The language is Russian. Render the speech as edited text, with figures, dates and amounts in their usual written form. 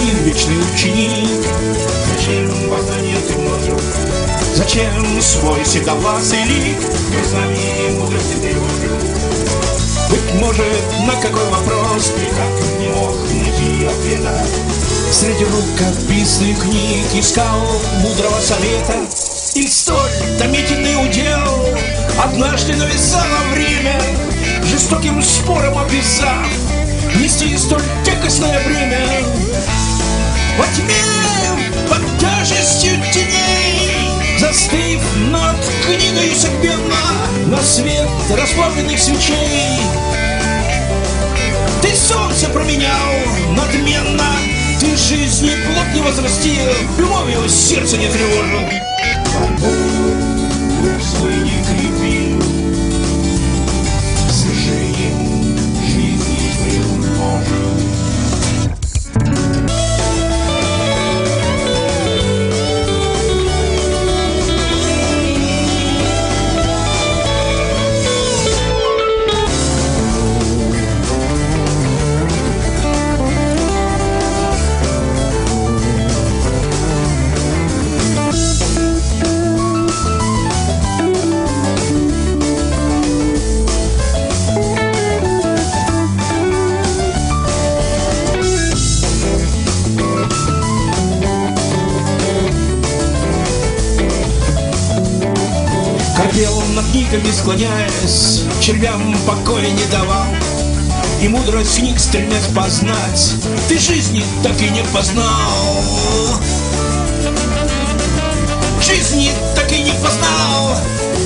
один вечный ученик. Зачем познание ты множил? Зачем свой седовласый лик? Мы знания и мудрости тревожил. Быть может, на какой вопрос Никак не мог найти ответа. среди рукописных книг искал мудрого совета. И столь томительный удел однажды навязало время, жестоким спором обвязав, нести столь тягостное бремя. Во тьме, под тяжестью теней, застыв над книгой согбенно, на свет расплавленных свечей, ты солнце променял надменно, ты жизни плод не возрастил, любовью сердце не тревожил. Дух свой не крепил, сожжением жизни приумножил. Корпел над книгами склоняясь, червям покоя не давал, и мудрость книг стремясь познать, ты жизни так и не познал. Жизни так и не познал,